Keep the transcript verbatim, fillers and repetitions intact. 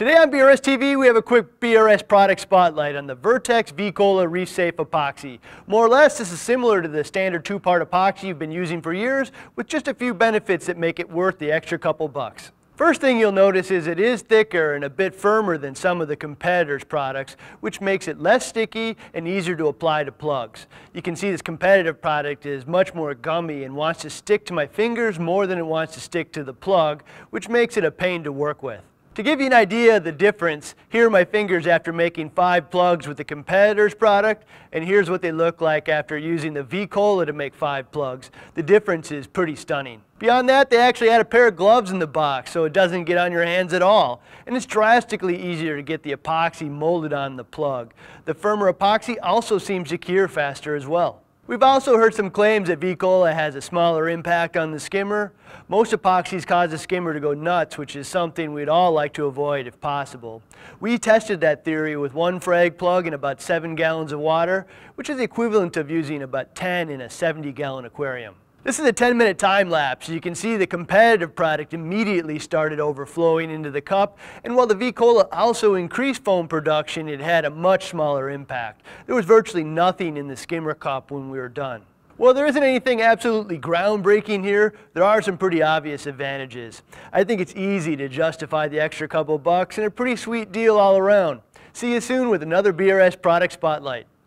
Today on B R S T V, we have a quick B R S product spotlight on the Vertex V-Colla Reef Safe Epoxy. More or less, this is similar to the standard two-part epoxy you've been using for years, with just a few benefits that make it worth the extra couple bucks. First thing you'll notice is it is thicker and a bit firmer than some of the competitors' products, which makes it less sticky and easier to apply to plugs. You can see this competitive product is much more gummy and wants to stick to my fingers more than it wants to stick to the plug, which makes it a pain to work with. To give you an idea of the difference, here are my fingers after making five plugs with the competitor's product, and here's what they look like after using the V-Colla to make five plugs. The difference is pretty stunning. Beyond that, they actually add a pair of gloves in the box so it doesn't get on your hands at all, and it's drastically easier to get the epoxy molded on the plug. The firmer epoxy also seems to cure faster as well. We've also heard some claims that V-Colla has a smaller impact on the skimmer. Most epoxies cause the skimmer to go nuts, which is something we'd all like to avoid if possible. We tested that theory with one frag plug and about seven gallons of water, which is the equivalent of using about ten in a seventy gallon aquarium. This is a ten minute time lapse. You can see the competitive product immediately started overflowing into the cup, and while the V-Colla also increased foam production, it had a much smaller impact. There was virtually nothing in the skimmer cup when we were done. While there isn't anything absolutely groundbreaking here, there are some pretty obvious advantages. I think it's easy to justify the extra couple bucks and a pretty sweet deal all around. See you soon with another B R S product spotlight.